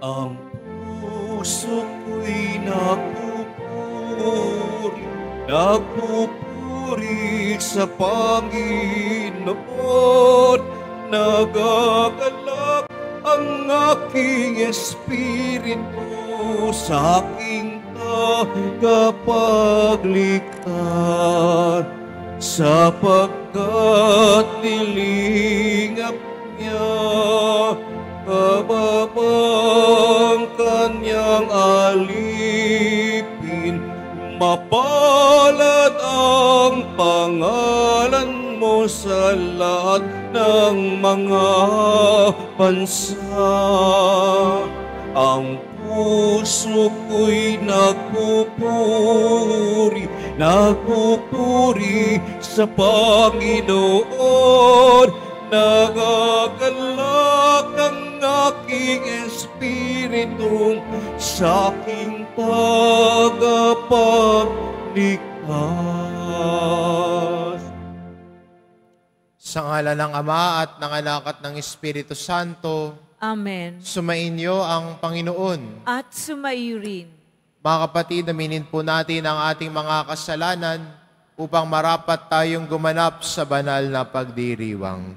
Ang puso ko'y nagpupuri, nagpupuri sa Panginoon. Nagagalak ang aking espiritu sa aking tagapaglikha, sapagkat nilingap niya kababang kanyang alipin. Mapalad ang pangalan mo sa lahat ng mga bansa. Ang puso ko'y nagpupuri, nagpupuri sa Panginoon. Nagagalak ang aking espiritu sa aking tagapagligtas. Sa ngalan ng Ama at ng Anak at ng Espiritu Santo. Amen. Sumainyo ang Panginoon. At sumaiyo rin. Mga kapatid, aminin po natin ang ating mga kasalanan upang marapat tayong gumanap sa banal na pagdiriwang.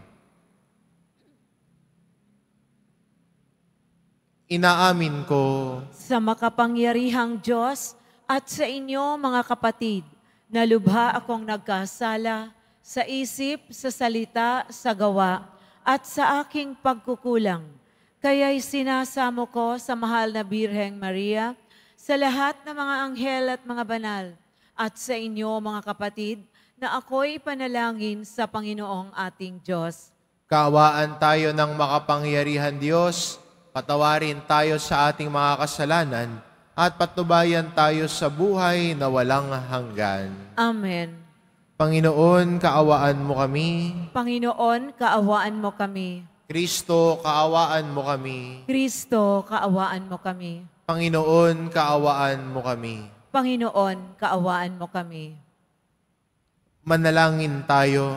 Inaamin ko Sa makapangyarihang Diyos at sa inyo mga kapatid, na lubha akong nagkasala sa isip, sa salita, sa gawa, at sa aking pagkukulang. Kaya'y sinasamo ko sa mahal na Birheng Maria, sa lahat ng mga anghel at mga banal, at sa inyo mga kapatid, na ako'y panalangin sa Panginoong ating Diyos. kaawaan tayo ng makapangyarihan Diyos, patawarin tayo sa ating mga kasalanan, at patnubayan tayo sa buhay na walang hanggan. Amen. Panginoon, kaawaan mo kami. Panginoon, kaawaan mo kami. Kristo, kaawaan mo kami. Kristo, kaawaan mo kami. Panginoon, kaawaan mo kami. Panginoon, kaawaan mo kami. Manalangin tayo.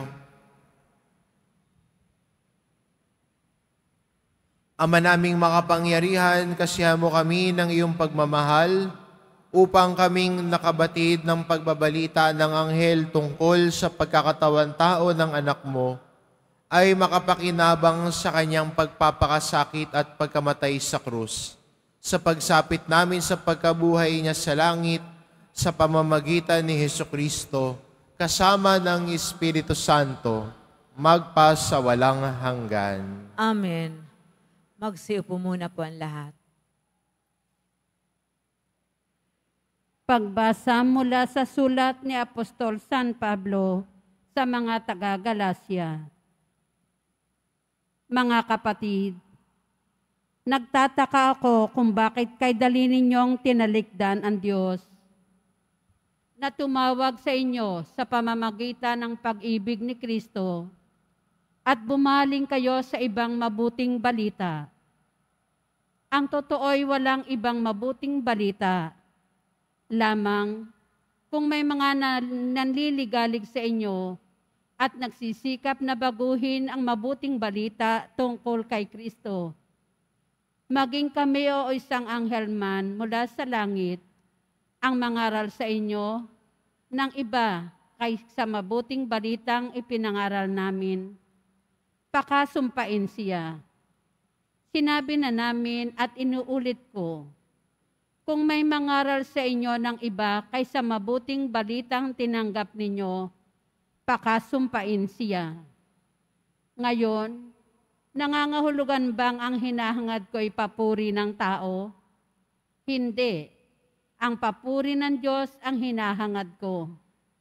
Ama naming makapangyarihan, kasihan mo kami ng iyong pagmamahal upang kaming nakabatid ng pagbabalita ng anghel tungkol sa pagkakatawan tao ng anak mo ay makapakinabang sa kanyang pagpapakasakit at pagkamatay sa krus. Sa pagsapit namin sa pagkabuhay niya sa langit, sa pamamagitan ni Hesukristo, kasama ng Espiritu Santo, magpa sa walang hanggan. Amen. Magsiupo muna po ang lahat. Pagbasa mula sa sulat ni Apostol San Pablo sa mga taga-Galasya. Mga kapatid, nagtataka ako kung bakit kay dali ninyong tinalikdan ang Diyos na tumawag sa inyo sa pamamagitan ng pag-ibig ni Kristo at bumaling kayo sa ibang mabuting balita. Ang totoo'y walang ibang mabuting balita, lamang kung may mga nanliligalig sa inyo at nagsisikap na baguhin ang mabuting balita tungkol kay Kristo. Maging kami o isang anghel man mula sa langit, ang mangaral sa inyo ng iba kaysa mabuting balitang ipinangaral namin, pakasumpain siya. Sinabi na namin at inuulit ko, kung may mangaral sa inyo ng iba kaysa mabuting balitang tinanggap ninyo, pakasumpain siya. Ngayon, nangangahulugan bang ang hinahangad ko'y papuri ng tao? Hindi. Ang papuri ng Diyos ang hinahangad ko.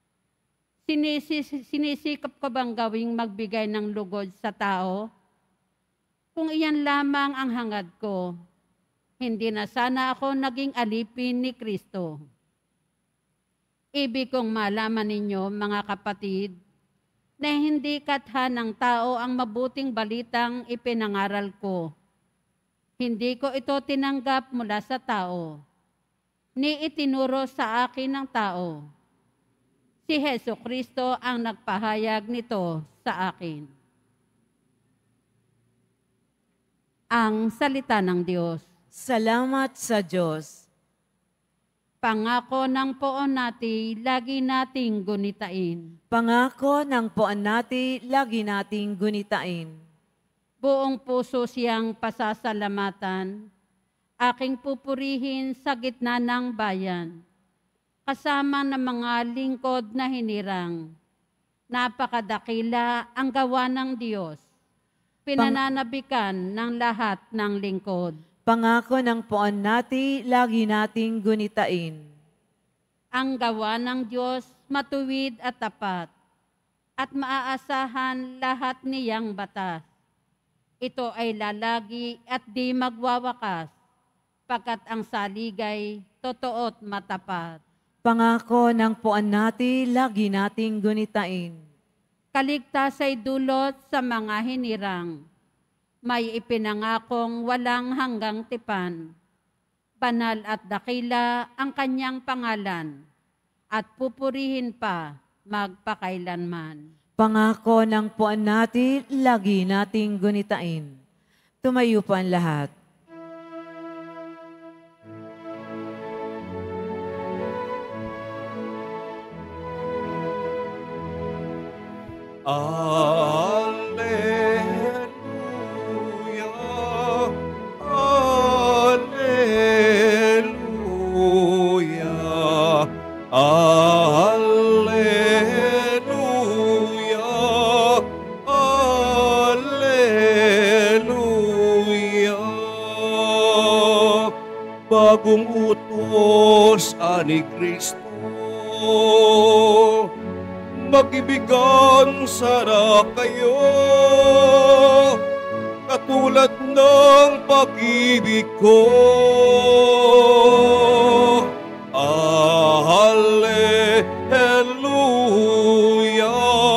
Sinisikap ko bang gawing magbigay ng lugod sa tao? Kung iyan lamang ang hangad ko, hindi na sana ako naging alipin ni Kristo. Ibig kong malaman ninyo, mga kapatid, na hindi katha ng tao ang mabuting balitang ipinangaral ko. Hindi ko ito tinanggap mula sa tao, ni itinuro sa akin ng tao. Si Hesukristo ang nagpahayag nito sa akin. Ang salita ng Diyos. Salamat sa Diyos. Pangako ng poon natin, lagi nating gunitain. Pangako ng puan natin, lagi nating gunitain. Buong puso siyang pasasalamatan, aking pupurihin sa gitna ng bayan, kasama ng mga lingkod na hinirang. Napakadakila ang gawa ng Diyos, pinananabikan ng lahat ng lingkod. Pangako ng puan natin, lagi nating gunitain. Ang gawa ng Diyos matuwid at tapat, at maaasahan lahat niyang batas. Ito ay lalagi at di magwawakas, pagkat ang saligay totoo't matapat. Pangako ng puan natin, lagi nating gunitain. Kaligtas ay dulot sa mga hinirang, may ipinangakong walang hanggang tipan. Banal at dakila ang kanyang pangalan, at pupurihin pa magpakailanman. Pangako ng puan natin, lagi nating gunitain. Tumayo po ang lahat. Alleluia, alleluia, alleluia, alleluia. Bagong utos ani Kristo, mag-ibigan sana kayo, katulad ng pag-ibig ko. Alleluia,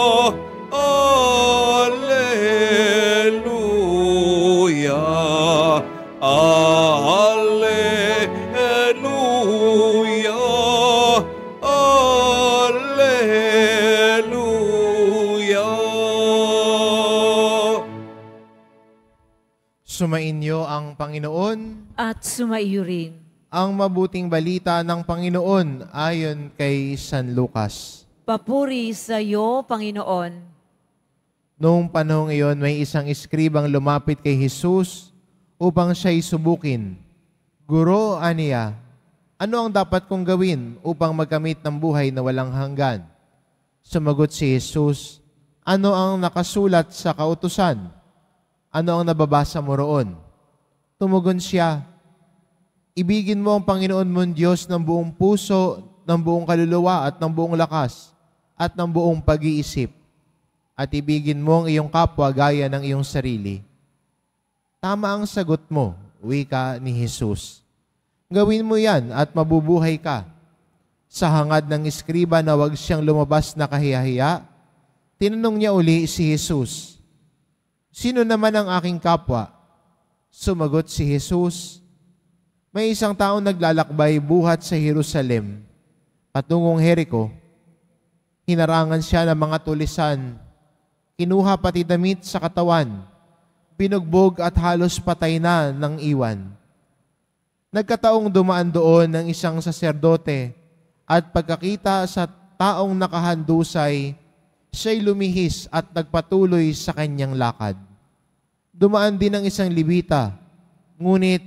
alleluia, alleluia, alleluia. Sumainyo ang Panginoon. At sumaiyo rin. Ang mabuting balita ng Panginoon ayon kay San Lucas. Papuri sa iyo, Panginoon. Noong panahong iyon, may isang eskribang lumapit kay Jesus upang siya'y subukin. Guro, aniya, ano ang dapat kong gawin upang magkamit ng buhay na walang hanggan? Sumagot si Jesus, ano ang nakasulat sa kautusan? Ano ang nababasa mo roon? Tumugon siya, ibigin mo ang Panginoon mong Diyos ng buong puso, ng buong kaluluwa at ng buong lakas at ng buong pag-iisip. At ibigin mo ang iyong kapwa gaya ng iyong sarili. Tama ang sagot mo, wika ni Jesus. Gawin mo yan at mabubuhay ka. Sa hangad ng eskriba na wag siyang lumabas na kahiyahiya, tinanong niya uli si Jesus, sino naman ang aking kapwa? Sumagot si Jesus, may isang taong naglalakbay buhat sa Jerusalem, patungong Jericho. Hinarangan siya ng mga tulisan, kinuha pati damit sa katawan, binugbog at halos patay na ng iwan. Nagkataong dumaan doon ng isang saserdote at pagkakita sa taong nakahandusay, siya'y lumihis at nagpatuloy sa kanyang lakad. Dumaan din ang isang Levita, ngunit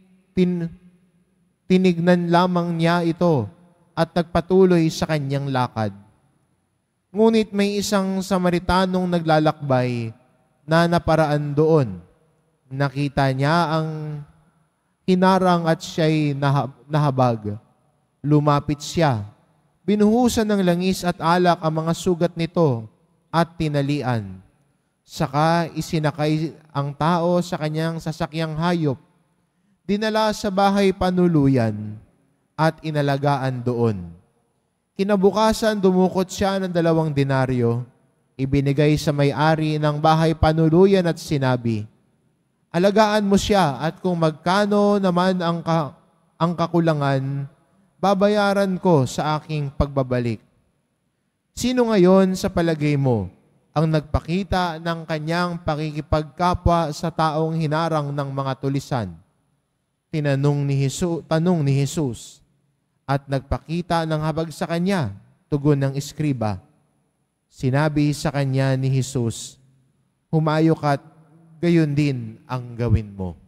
tinignan lamang niya ito at nagpatuloy sa kanyang lakad. Ngunit may isang Samaritanong naglalakbay na naparaan doon. Nakita niya ang hinarang at siya'y nahabag. Lumapit siya. Binuhusan ng langis at alak ang mga sugat nito at tinalian. Saka isinakay ang tao sa kanyang sasakyang hayop. Dinala sa bahay panuluyan at inalagaan doon. Kinabukasan dumukot siya ng 2 denaryo, ibinigay sa may-ari ng bahay panuluyan at sinabi, alagaan mo siya at kung magkano naman ang kakulangan, babayaran ko sa aking pagbabalik. Sino ngayon sa palagay mo ang nagpakita ng kanyang pakikipagkapwa sa taong hinarang ng mga tulisan? Tanong ni Jesus, at nagpakita ng habag sa kanya, tugon ng eskriba. Sinabi sa kanya ni Jesus, humayo ka't gayon din ang gawin mo.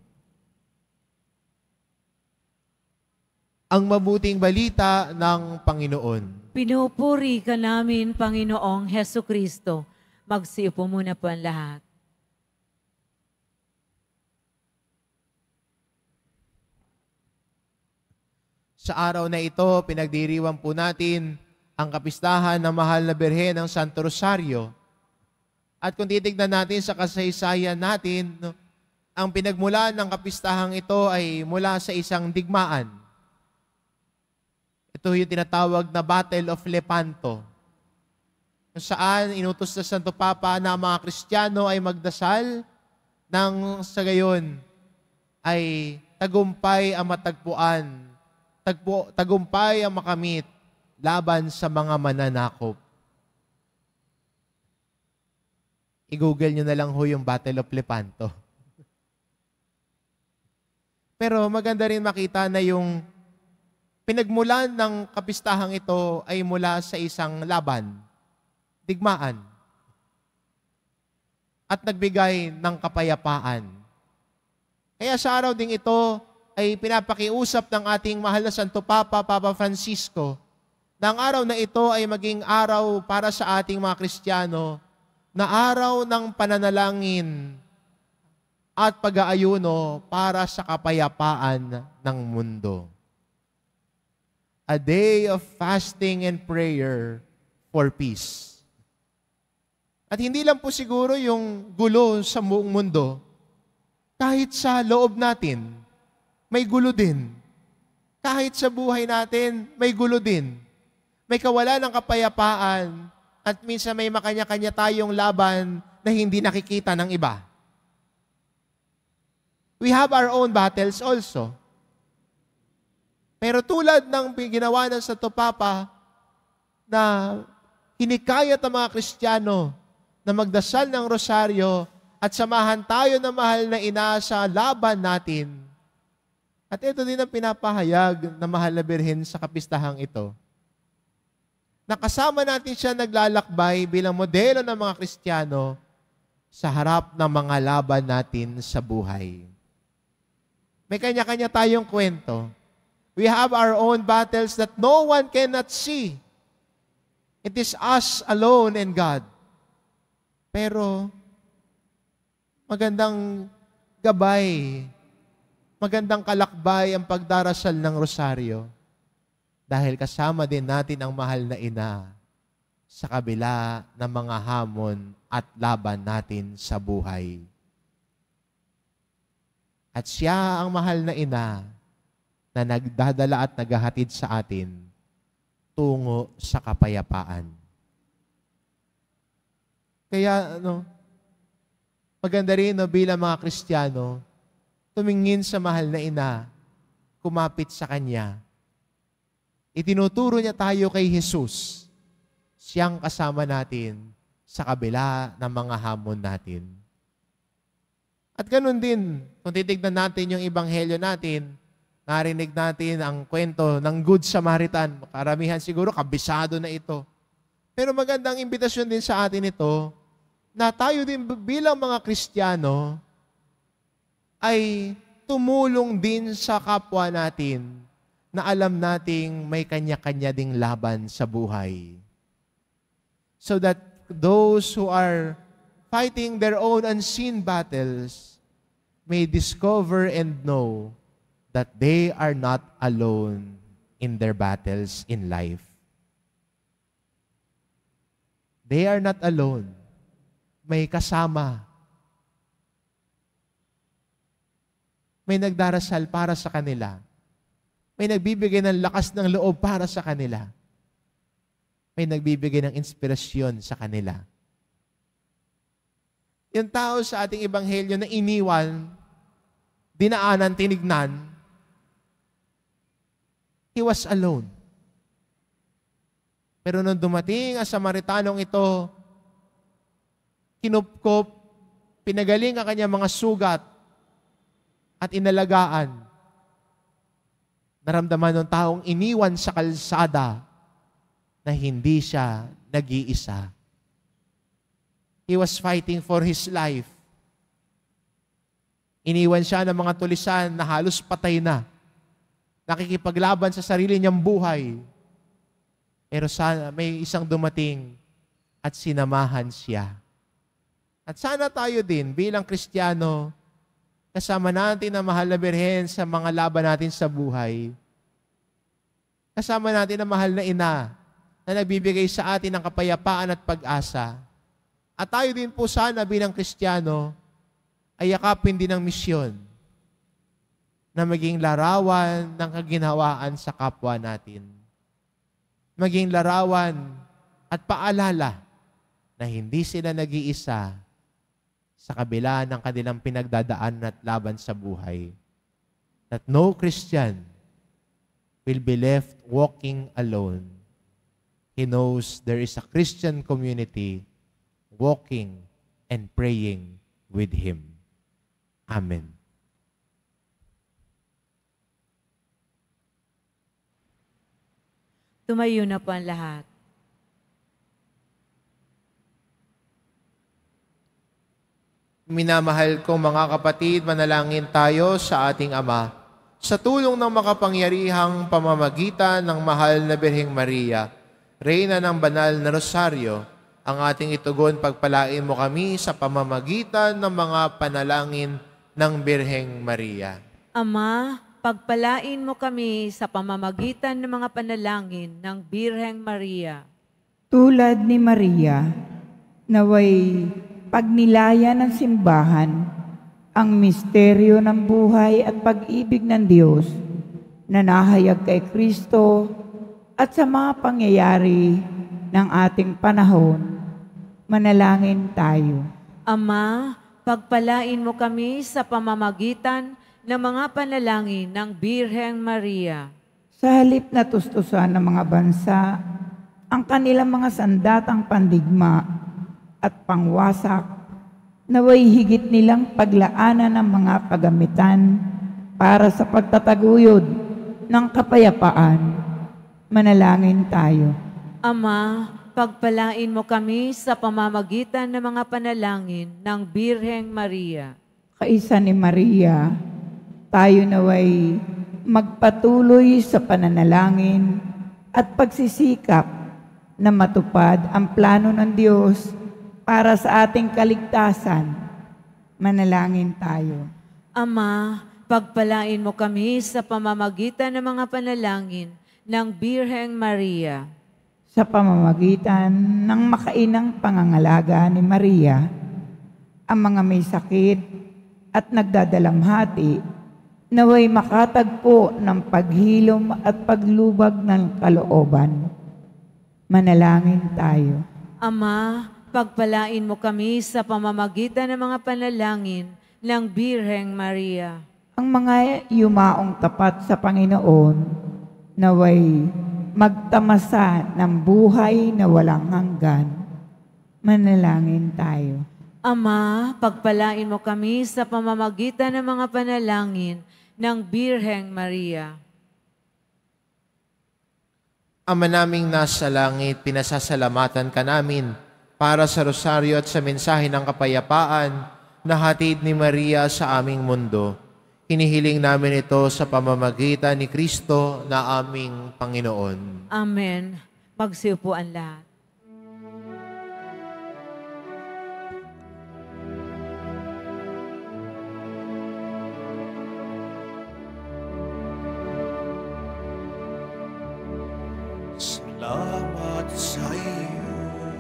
Ang mabuting balita ng Panginoon. Pinupuri ka namin, Panginoong Heso Kristo. Magsiupo muna po ang lahat. Sa araw na ito, pinagdiriwang po natin ang kapistahan ng Mahal na Birhen ng Santo Rosario. At kung titignan natin sa kasaysayan natin, ang pinagmulan ng kapistahang ito ay mula sa isang digmaan. Ito yung tinatawag na Battle of Lepanto, kung saan inutos sa Santo Papa na mga Kristiyano ay magdasal nang sa gayon ay tagumpay ang matagpuan, tagumpay ang makamit laban sa mga mananakop. I-google nyo na lang ho yung Battle of Lepanto. Pero maganda rin makita na yung pinagmulan ng kapistahang ito ay mula sa isang laban, digmaan, at nagbigay ng kapayapaan. Kaya sa araw ding ito ay pinapakiusap ng ating mahal na Santo Papa, Papa Francisco, na ang araw na ito ay maging araw para sa ating mga Kristiyano, na araw ng pananalangin at pag-aayuno para sa kapayapaan ng mundo. A day of fasting and prayer for peace. At hindi lang po siguro yung gulo sa buong mundo, kahit sa loob natin, may gulo din. Kahit sa buhay natin, may gulo din. May kawalan ng kapayapaan at minsan may makanya-kanya tayong laban na hindi nakikita ng iba. We have our own battles also. Pero tulad ng ginawa ng Santo Papa na hinikayat ang mga Kristiyano na magdasal ng rosaryo at samahan tayo ng mahal na ina sa laban natin. At ito din ang pinapahayag na Mahal na Birhen sa kapistahang ito. Nakasama natin siya naglalakbay bilang modelo ng mga Kristiyano sa harap ng mga laban natin sa buhay. May kanya-kanya tayong kwento. We have our own battles that no one cannot see. It is us alone and God. Pero, magandang gabay, magandang kalakbay ang pagdarasal ng rosaryo. Dahil kasama din natin ang mahal na ina sa kabila ng mga hamon at laban natin sa buhay. At siya ang mahal na ina na nagdadala at naghahatid sa atin tungo sa kapayapaan. Kaya, maganda rin bilang mga Kristiyano, tumingin sa mahal na ina, kumapit sa Kanya. Itinuturo niya tayo kay Jesus, siyang kasama natin sa kabila ng mga hamon natin. At ganun din, kung titignan natin yung ebanghelyo natin, narinig natin ang kwento ng Good Samaritan. Karamihan siguro, kabisado na ito. Pero magandang imbitasyon din sa atin ito, na tayo din bilang mga Kristiyano, ay tumulong din sa kapwa natin na alam nating may kanya-kanya ding laban sa buhay. So that those who are fighting their own unseen battles may discover and know that they are not alone in their battles in life. They are not alone. May kasama. May nagdarasal para sa kanila. May nagbibigay ng lakas ng loob para sa kanila. May nagbibigay ng inspirasyon sa kanila. Yung tao sa ating ebanghelyo na iniwan, dinaanan, tinignan, he was alone. Pero nung dumating ang Samaritanong ito, kinupkop, pinagaling ang kanyang mga sugat at inalagaan. naramdaman ng taong iniwan sa kalsada na hindi siya nag-iisa. He was fighting for his life. Iniwan siya ng mga tulisan na halos patay na. Nakikipaglaban sa sarili niyang buhay. Pero sana may isang dumating at sinamahan siya. At sana tayo din bilang Kristiyano, kasama natin ang mahal na Birhen sa mga laban natin sa buhay. Kasama natin ang mahal na ina na nagbibigay sa atin ng kapayapaan at pag-asa. At tayo din po sana bilang Kristiyano ay yakapin din ang misyon na maging larawan ng kaginhawaan sa kapwa natin. Maging larawan at paalala na hindi sila nag-iisa sa kabila ng kanilang pinagdadaan at laban sa buhay. That no Christian will be left walking alone. He knows there is a Christian community walking and praying with him. Amen. Tumayo na po ang lahat. Minamahal kong mga kapatid, manalangin tayo sa ating Ama. Sa tulong ng makapangyarihang pamamagitan ng mahal na Birheng Maria, Reyna ng Banal na Rosaryo, ang ating itugon, pagpalain mo kami sa pamamagitan ng mga panalangin ng Birheng Maria. Ama, pagpalain mo kami sa pamamagitan ng mga panalangin ng Birheng Maria. Tulad ni Maria, naway pagnilaya ng simbahan ang misteryo ng buhay at pag-ibig ng Diyos na nahayag kay Kristo at sa mga pangyayari ng ating panahon. Manalangin tayo. Ama, pagpalain mo kami sa pamamagitan ng mga panalangin ng Birheng Maria. Sa halip na tustusan ng mga bansa ang kanilang mga sandatang pandigma at pangwasak, naway higit nilang paglaanan ng mga kagamitan para sa pagtataguyod ng kapayapaan. Manalangin tayo. Ama, pagpalain mo kami sa pamamagitan ng mga panalangin ng Birheng Maria. Kaisa ni Maria, tayo naway magpatuloy sa pananalangin at pagsisikap na matupad ang plano ng Diyos para sa ating kaligtasan. Manalangin tayo. Ama, pagpalain mo kami sa pamamagitan ng mga panalangin ng Birheng Maria. Sa pamamagitan ng makainang pangangalaga ni Maria, ang mga may sakit at nagdadalamhati, naway makatagpo ng paghilom at paglubag ng kalooban. Manalangin tayo. Ama, pagpalain mo kami sa pamamagitan ng mga panalangin ng Birheng Maria. Ang mga yumaong tapat sa Panginoon, naway magtamasa ng buhay na walang hanggan. Manalangin tayo. Ama, pagpalain mo kami sa pamamagitan ng mga panalangin ng Birheng Maria. Ama naming nasa langit, pinasasalamatan ka namin para sa rosaryo at sa mensahe ng kapayapaan na hatid ni Maria sa aming mundo. Hinihiling namin ito sa pamamagitan ni Kristo na aming Panginoon. Amen. Magsiupo ang lahat. Salamat sa iyo,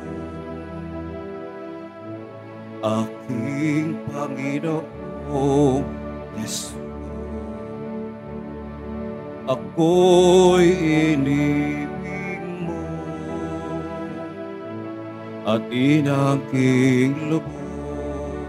aking Panginoong Yesu. Ako'y inibig mo at inangking lubos.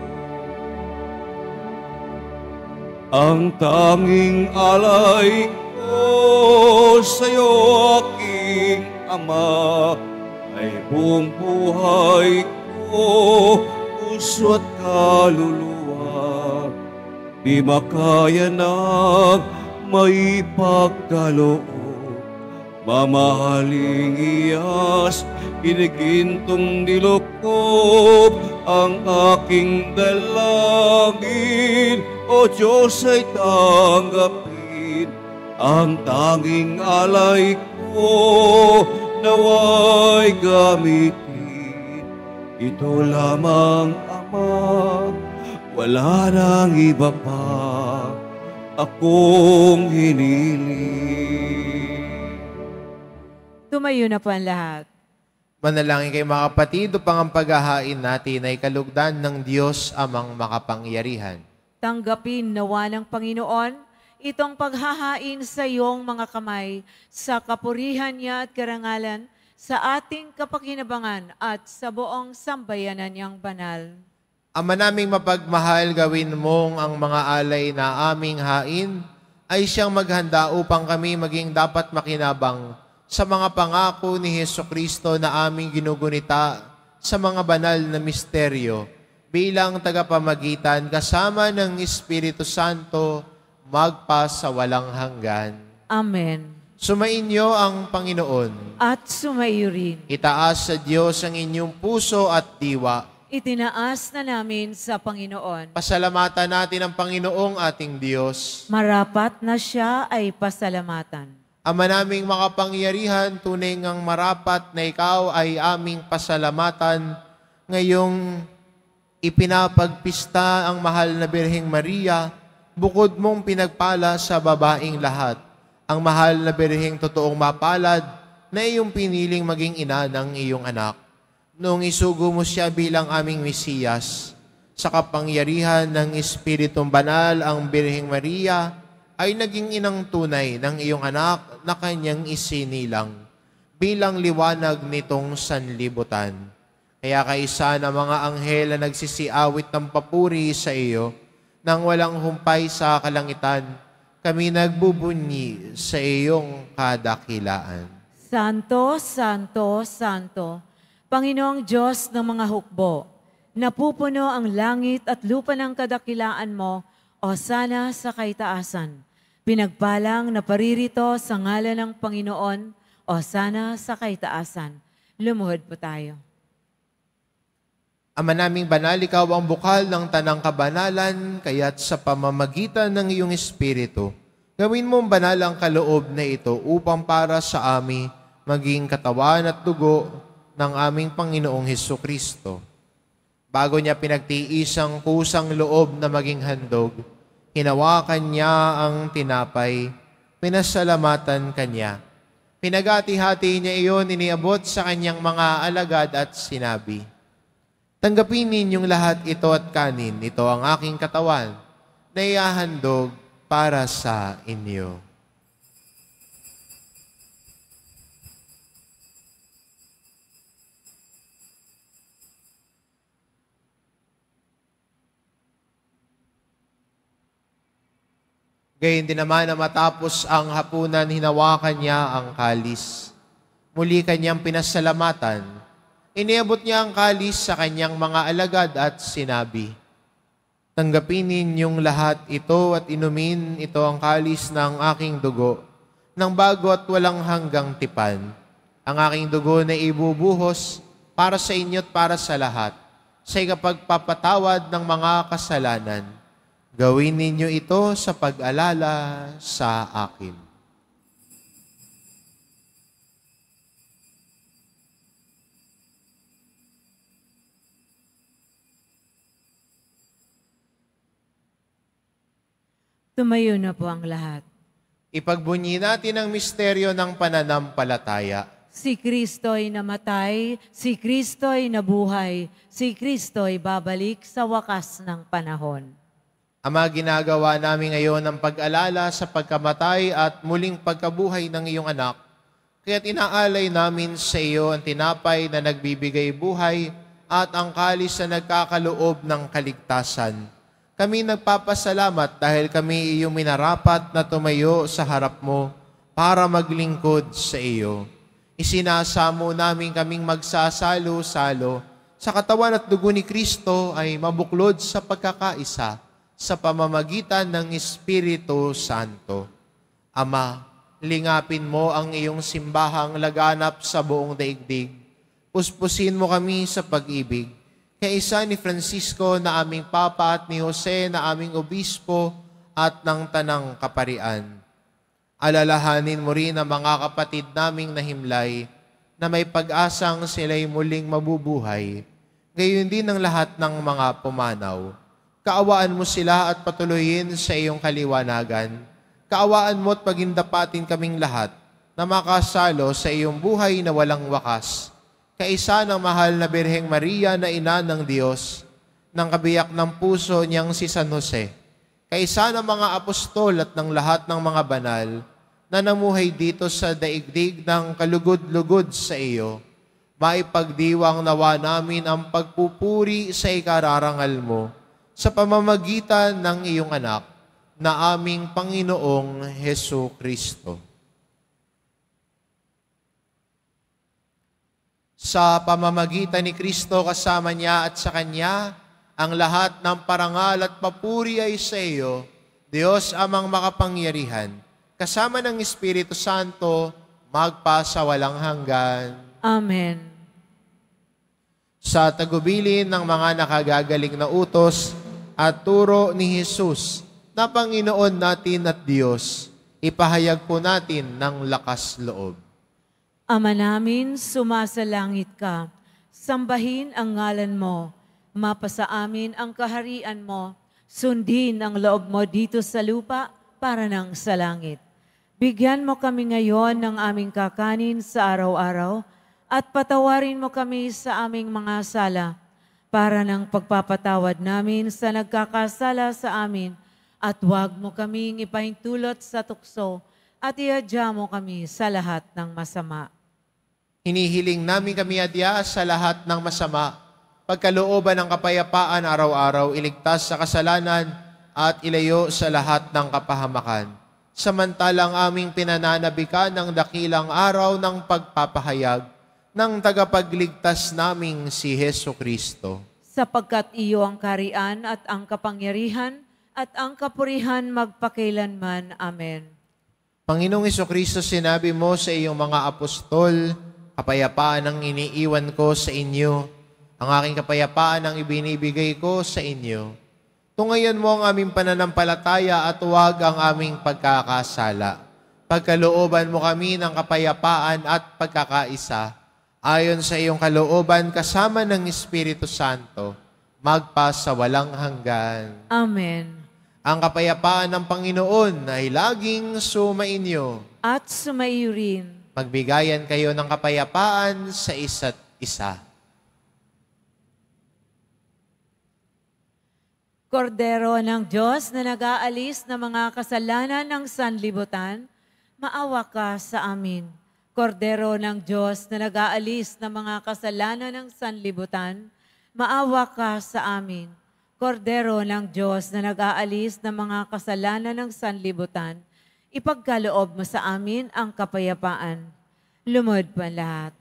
Ang tanging alay ko sa'yo, aking Ama, ay buong buhay ko, puso at kaluluwa. Di makaya ng may pagkaloob. Mamahaling iyas, inigintong nilukob ang aking dalangin. O Diyos ay tanggapin ang tanging alay ko, naway gamitin. Ito lamang, Ama, wala nang iba pa akong hiniling. Tumayo na po ang lahat. Manalangin kayo mga kapatid upang ang paghahain natin ay kalugdan ng Diyos amang makapangyarihan. Tanggapin nawa ng Panginoon itong paghahain sa iyong mga kamay sa kapurihan niya at karangalan sa ating kapakinabangan at sa buong sambayanan niyang banal. Ama naming mapagmahal, gawin mong ang mga alay na aming hain ay siyang maghanda upang kami maging dapat makinabang sa mga pangako ni Hesukristo na aming ginugunita sa mga banal na misteryo bilang tagapamagitan kasama ng Espiritu Santo magpa sa walang hanggan. Amen. Sumainyo ang Panginoon. At sumayo rin. Itaas sa Diyos ang inyong puso at diwa. Itinaas na namin sa Panginoon. Pasalamatan natin ang Panginoong ating Diyos. Marapat na siya ay pasalamatan. Ama naming makapangyarihan, tunay ngang marapat na ikaw ay aming pasalamatan ngayong ipinapagpista ang mahal na Birheng Maria, bukod mong pinagpala sa babaing lahat. Ang mahal na Birheng totoong mapalad na iyong piniling maging ina ng iyong anak. Noong isugo mo siya bilang aming Mesiyas, sa kapangyarihan ng Espiritong Banal, ang Birheng Maria ay naging inang tunay ng iyong anak na kanyang isinilang bilang liwanag nitong sanlibutan. Kaya kaisa ng mga anghel na nagsisiawit ng papuri sa iyo, nang walang humpay sa kalangitan, kami nagbubunyi sa iyong kadakilaan. Santo, Santo, Santo, Panginoong Diyos ng mga hukbo, napupuno ang langit at lupa ng kadakilaan mo, o sana sa kaitaasan. Pinagpalang na paririto sa ngalan ng Panginoon, o sana sa kaitaasan. Lumuhod po tayo. Ama naming banal, ikaw ang bukal ng tanang kabanalan, kaya't sa pamamagitan ng iyong Espiritu, gawin mong banal ang kaloob na ito upang para sa amin maging katawan at dugo ng aming Panginoong Hesukristo. Bago niya pinagtiis ang kusang loob na maging handog, hinawakan niya ang tinapay, pinasalamatan kanya. Pinagati-hati niya iyon, iniabot sa kanyang mga alagad at sinabi, "Tanggapin ninyong lahat ito at kanin, ito ang aking katawan, na iahandog para sa inyo." Gayon din naman na matapos ang hapunan, hinawakan niya ang kalis. Muli kanyang pinasalamatan. Iniabot niya ang kalis sa kanyang mga alagad at sinabi, "Tanggapin ninyong lahat ito at inumin ito ang kalis ng aking dugo, ng bago at walang hanggang tipan. Ang aking dugo na ibubuhos para sa inyo at para sa lahat, sa ikapagpapatawad ng mga kasalanan. Gawin ninyo ito sa pag-alala sa akin." Tumayo na po ang lahat. Ipagbunyi natin ang misteryo ng pananampalataya. Si Kristo'y namatay, si Kristo'y nabuhay, si Kristo'y babalik sa wakas ng panahon. Ama, ginagawa namin ngayon ang pag-alala sa pagkamatay at muling pagkabuhay ng iyong anak. Kaya't inaalay namin sa iyo ang tinapay na nagbibigay buhay at ang kalis na nagkakaloob ng kaligtasan. Kami nagpapasalamat dahil kami iyong minarapat na tumayo sa harap mo para maglingkod sa iyo. Isinasamo namin kaming magsasalo-salo sa katawan at dugo ni Kristo ay mabuklod sa pagkakaisa sa pamamagitan ng Espiritu Santo. Ama, lingapin mo ang iyong simbahang laganap sa buong daigdig. Puspusin mo kami sa pag-ibig. Kaisa ni Francisco na aming Papa at ni Jose na aming Obispo at ng Tanang Kaparian. Alalahanin mo rin ang mga kapatid naming nahimlay na may pag-asang sila'y muling mabubuhay. Gayon din ang lahat ng mga pumanaw. Kaawaan mo sila at patuloyin sa iyong kaliwanagan. Kaawaan mo at pagindapatin kaming lahat na makasalo sa iyong buhay na walang wakas. Kaisa ng mahal na Birheng Maria na ina ng Diyos, ng kabiyak ng puso niyang si San Jose, kaisa ng mga apostol at ng lahat ng mga banal na namuhay dito sa daigdig ng kalugod-lugod sa iyo, maipagdiwang nawa namin ang pagpupuri sa ikararangal mo sa pamamagitan ng iyong anak na aming Panginoong Hesu Kristo. Sa pamamagitan ni Kristo kasama niya at sa Kanya, ang lahat ng parangal at papuri ay sa iyo, Diyos amang makapangyarihan, kasama ng Espiritu Santo, magpa sa walang hanggan. Amen. Sa tagubilin ng mga nakagagaling na utos at turo ni Jesus na Panginoon natin at Diyos, ipahayag po natin ng lakas loob. Ama namin, sumasalangit ka. Sambahin ang ngalan mo. Mapasa amin ang kaharian mo. Sundin ang loob mo dito sa lupa para nang sa langit. Bigyan mo kami ngayon ng aming kakanin sa araw-araw at patawarin mo kami sa aming mga sala para ng pagpapatawad namin sa nagkakasala sa amin at huwag mo kaming ipahintulot sa tukso at iadya mo kami sa lahat ng masama. Hinihiling namin kami adya sa lahat ng masama, pagkalooban ng kapayapaan araw-araw, iligtas sa kasalanan at ilayo sa lahat ng kapahamakan. Samantalang aming pinananabikan ng dakilang araw ng pagpapahayag ng tagapagligtas naming si Hesu Kristo. Sapagkat iyo ang karian at ang kapangyarihan at ang kapurihan magpakailanman. Amen. Panginoong Jesucristo, sinabi mo sa iyong mga apostol, kapayapaan ang iniiwan ko sa inyo, ang aking kapayapaan ang ibinibigay ko sa inyo. Tungayan mo ang aming pananampalataya at huwag ang aming pagkakasala. Pagkalooban mo kami ng kapayapaan at pagkakaisa, ayon sa iyong kalooban kasama ng Espiritu Santo, magpa sa walang hanggan. Amen. Ang kapayapaan ng Panginoon ay laging sumainyo. At sumaiyo rin. Magbigayan kayo ng kapayapaan sa isa't isa. Kordero ng Diyos na nag-aalis ng mga kasalanan ng sanlibutan, maawa ka sa amin. Kordero ng Diyos na nag-aalis ng mga kasalanan ng sanlibutan, maawa ka sa amin. Kordero ng Diyos na nag-aalis ng mga kasalanan ng sanlibutan, ipagkaloob mo sa amin ang kapayapaan. Lumod pa lahat.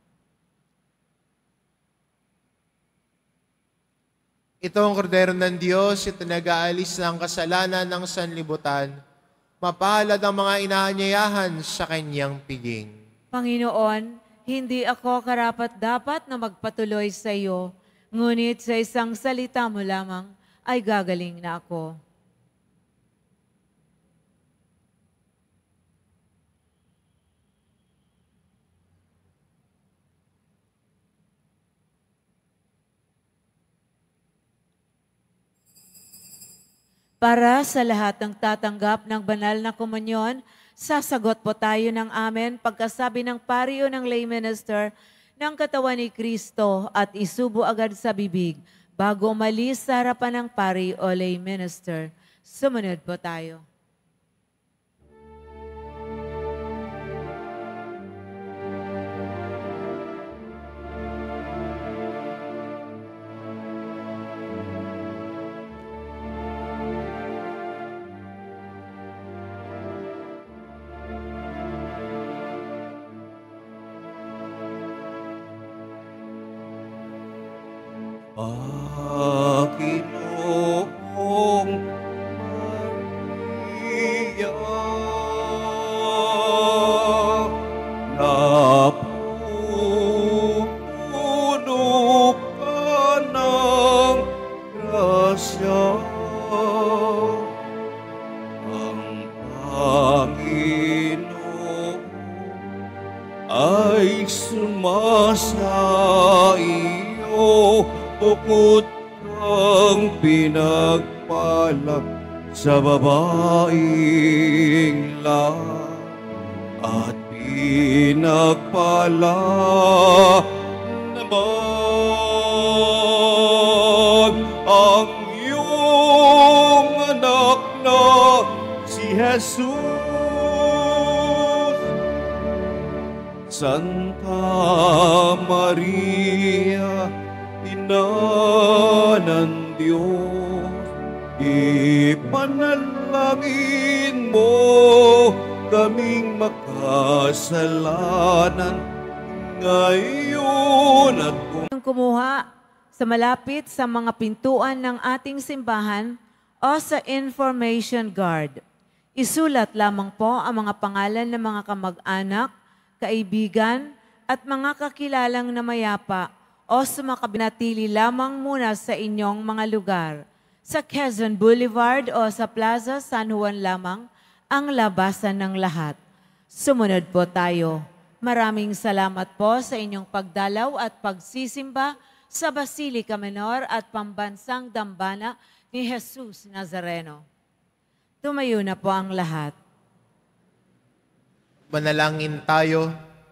Ito ang kordero ng Diyos, ito nag-aalis ng kasalanan ng sanlibutan. Mapalad ang mga inaanyayahan sa kanyang piging. Panginoon, hindi ako karapat-dapat na magpatuloy sa iyo, ngunit sa isang salita mo lamang ay gagaling na ako. Para sa lahat ng tatanggap ng banal na komunyon, sasagot po tayo ng amen pagkasabi ng pari o ng lay minister ng katawan ni Kristo at isubo agad sa bibig bago umalis sa harapan ng pari o lay minister. Sumunod po tayo. Panginoong Maria, ng grasya. Ang Panginoon ay sumasa iyo, bukod kang pinagpala sa babaeng lahat, at pinagpala naman ang iyong anak na si Jesus. Santa Maria, Ina ng Diyos, ipanalangin mo kaming makasalanan ngayon at Kumuha sa malapit sa mga pintuan ng ating simbahan o sa information guard. Isulat lamang po ang mga pangalan ng mga kamag-anak, kaibigan, at mga kakilalang na mayapa o sumakabinatili lamang muna sa inyong mga lugar. Sa Quezon Boulevard o sa Plaza San Juan lamang ang labasan ng lahat. Sumunod po tayo. Maraming salamat po sa inyong pagdalaw at pagsisimba sa Basilica Menor at Pambansang Dambana ni Jesus Nazareno. Tumayo na po ang lahat. Manalangin tayo.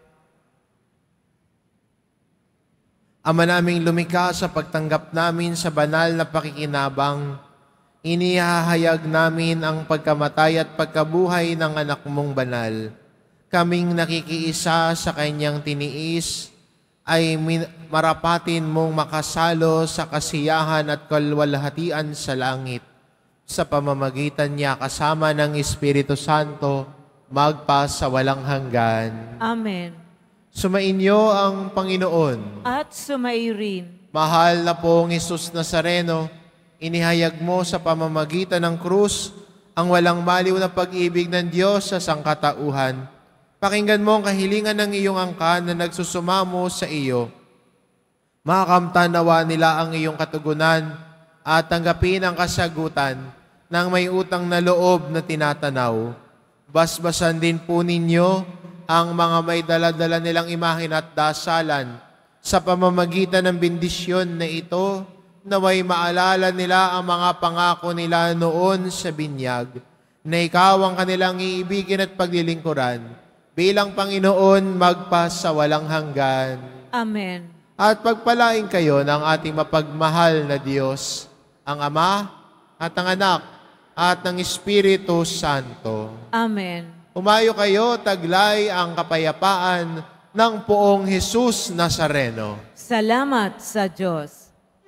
Ama naming lumikha, sa pagtanggap namin sa banal na pakikinabang, inihahayag namin ang pagkamatay at pagkabuhay ng anak mong banal. Kaming nakikiisa sa kanyang tiniis, ay marapatin mong makasalo sa kasiyahan at kalwalhatian sa langit. Sa pamamagitan niya kasama ng Espiritu Santo, magpa sa walang hanggan. Amen. Sumainyo ang Panginoon. At sumairin. Mahal na pong Jesus Nazareno, inihayag mo sa pamamagitan ng krus ang walang baliw na pag-ibig ng Diyos sa sangkatauhan. Pakinggan mo ang kahilingan ng iyong angkan na nagsusumamo sa iyo. Makamtanawa nila ang iyong katugunan at tanggapin ang kasagutan ng may utang na loob na tinatanaw. Basbasan din po ninyo ang mga may dala-dala nilang imahin at dasalan sa pamamagitan ng bendisyon na ito, naway maalala nila ang mga pangako nila noon sa binyag, na ikaw ang kanilang iibigin at paglilingkuran bilang Panginoon magpa sa walang hanggan. Amen. At pagpalain kayo ng ating mapagmahal na Diyos, ang Ama at ang Anak at ng Espiritu Santo. Amen. Umayo kayo, taglay ang kapayapaan ng poong Jesus Nazareno. Salamat sa Diyos.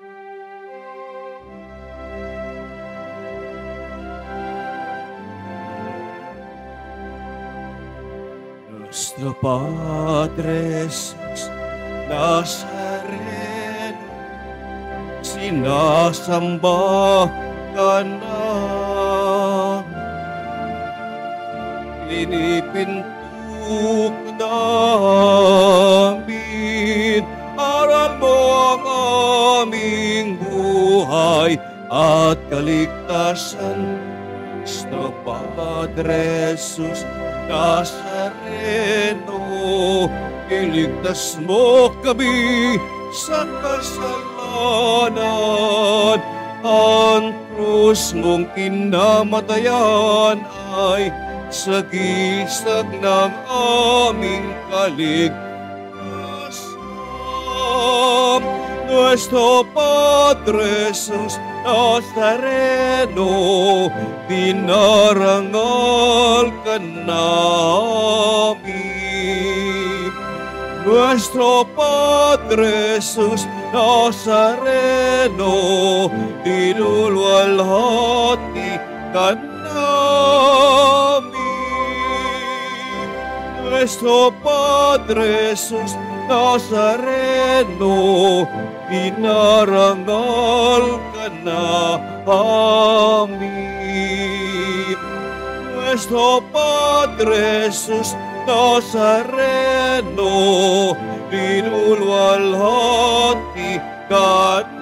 Nuestro Padre Jesus Nazareno, sinasamba ka namin. Pinipintuk namin, aral mo ang aming buhay at kaligtasan. Nuestro Padre Jesus Nazareno, iligtas mo kami sa kasalanan. Ang krus mong kinamatayan ay sagisag ng aming kaligtasan. Nuestro Padre Jesus Nazareno, dinarangal ka namin. Nuestro Padre Jesus Nazareno, dinulwalhati ka namin. Nuestro Padre Jesus Nazareno, dinarangal ka namin. Nuestro Padre Jesus Nazareno, dinulwalhati ka